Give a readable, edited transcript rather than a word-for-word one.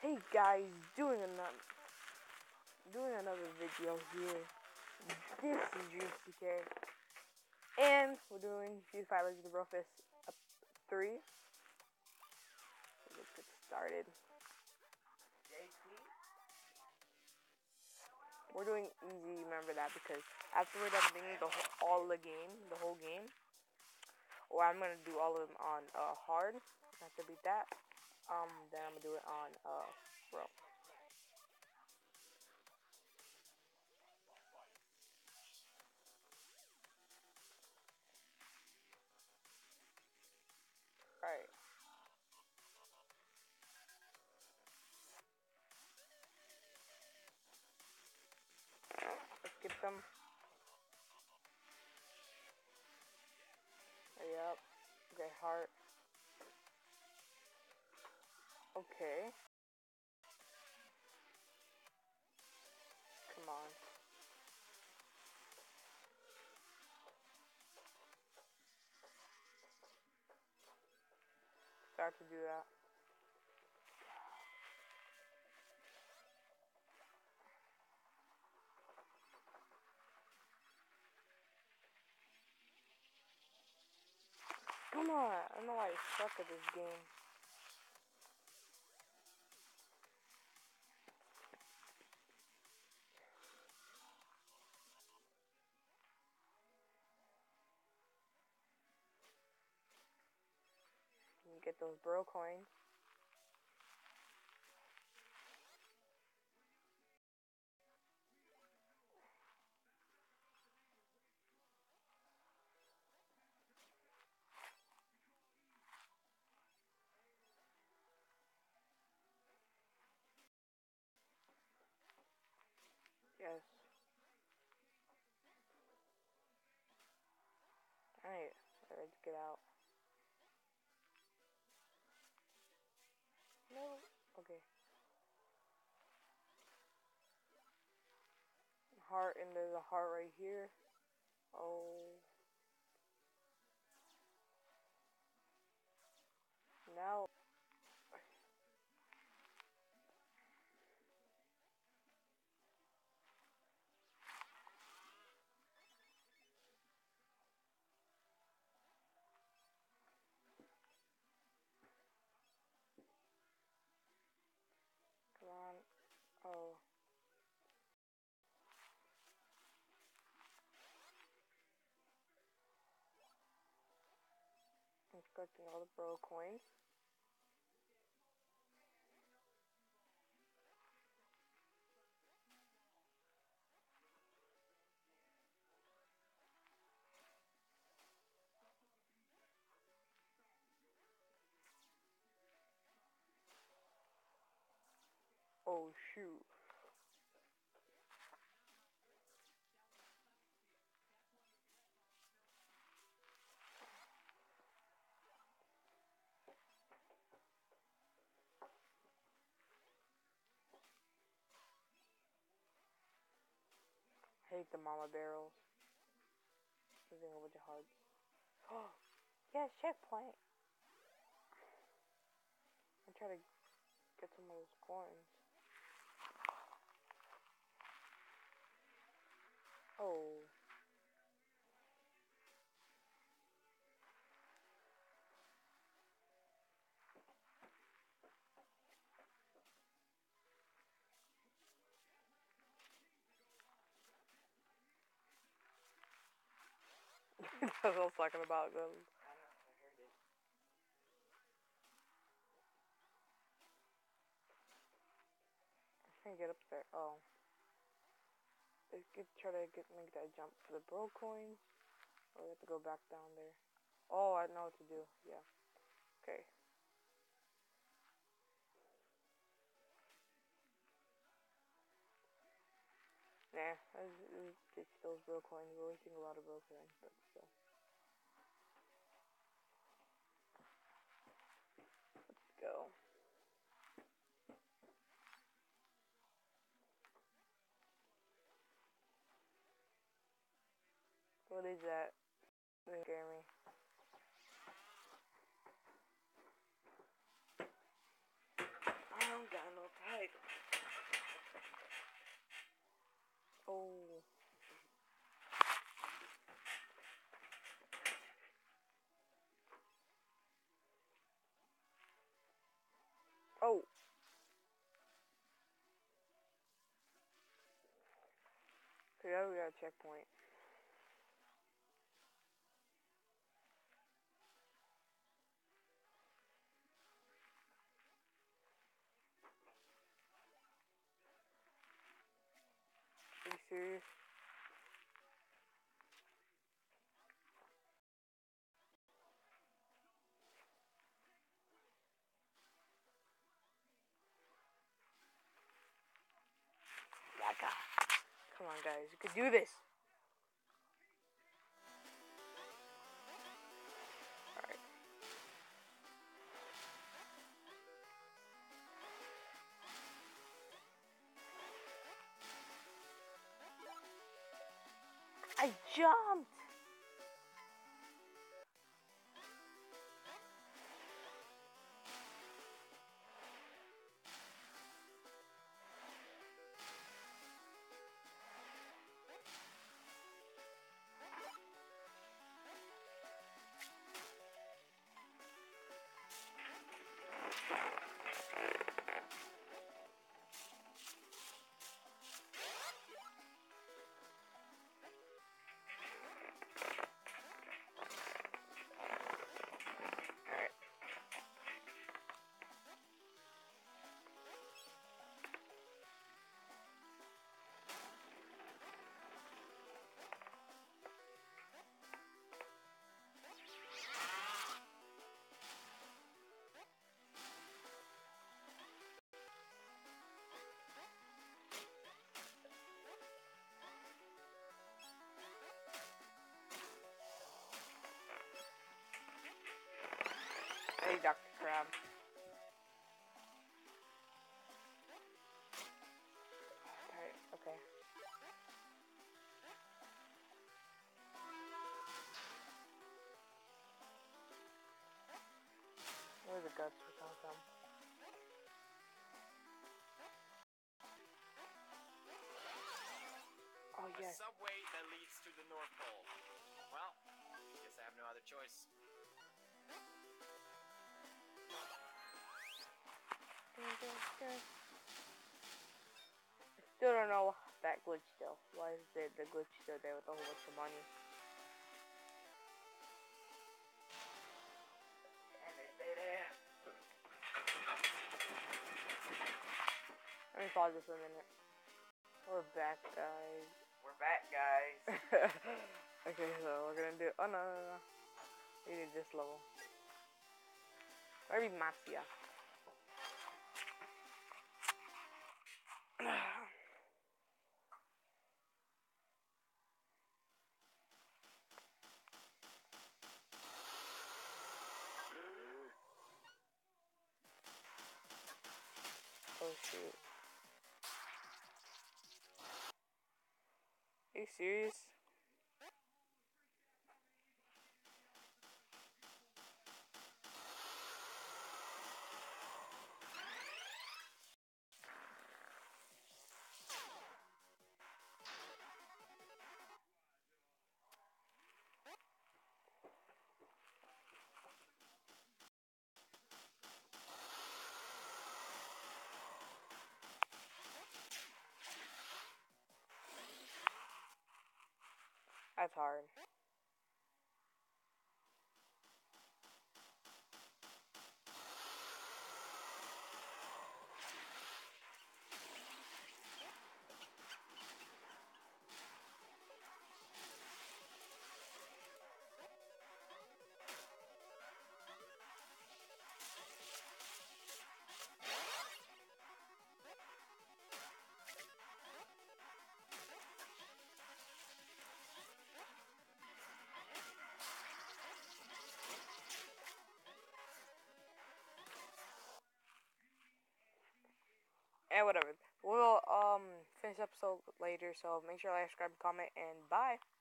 Hey guys, doing another video here. This is DreamsPK, and we're doing PewDiePie Legend of Brofist 3. Let's get started. We're doing easy, remember that, because afterward I'm doing the whole game, or I'm gonna do all of them on hard. After I beat that, then I'm gonna do it on bro. Alright. Let's get them. Hurry up. Okay, heart. Okay. Come on. Start to do that. Come on. I don't know why I suck at this game. You get those bro coins. Yes. Alright, let's get out. No. Okay. Heart, and there's a heart right here. Oh. Now. Come on. Oh. I'm collecting all the bro coins. Oh shoot. I hate the mama barrels. Using a bunch of hearts. Oh, yes, checkpoint. I try to get some of those coins. Oh. That's what I was talking about. I can't get up there. Oh. Let's try to make that jump for the bro coins. Or we have to go back down there. Oh, I know what to do. Yeah. Okay. Nah, let's ditch those bro coins. We're wasting a lot of bro coins, but still. Let's go. What is that? Don't scare me. I don't got no Oh. Yeah, we got a checkpoint. Are you serious? Yaka. Come on, guys. You can do this. Alright. I jumped. Hey, Dr. Crab. Alright, okay. Where the guts were coming from? Oh, yes. A subway that leads to the North Pole. Well, guess I have no other choice. Still don't know that glitch still. Why is the glitch still there with a whole bunch of money? Let me pause this for a minute. We're back, guys. We're back, guys. Okay, so we're gonna do. Oh, no. We need this level. Maybe Mafia. Oh, shoot. Are you serious? That's hard. And whatever. We'll finish episode later, so make sure to like, subscribe, comment, and bye.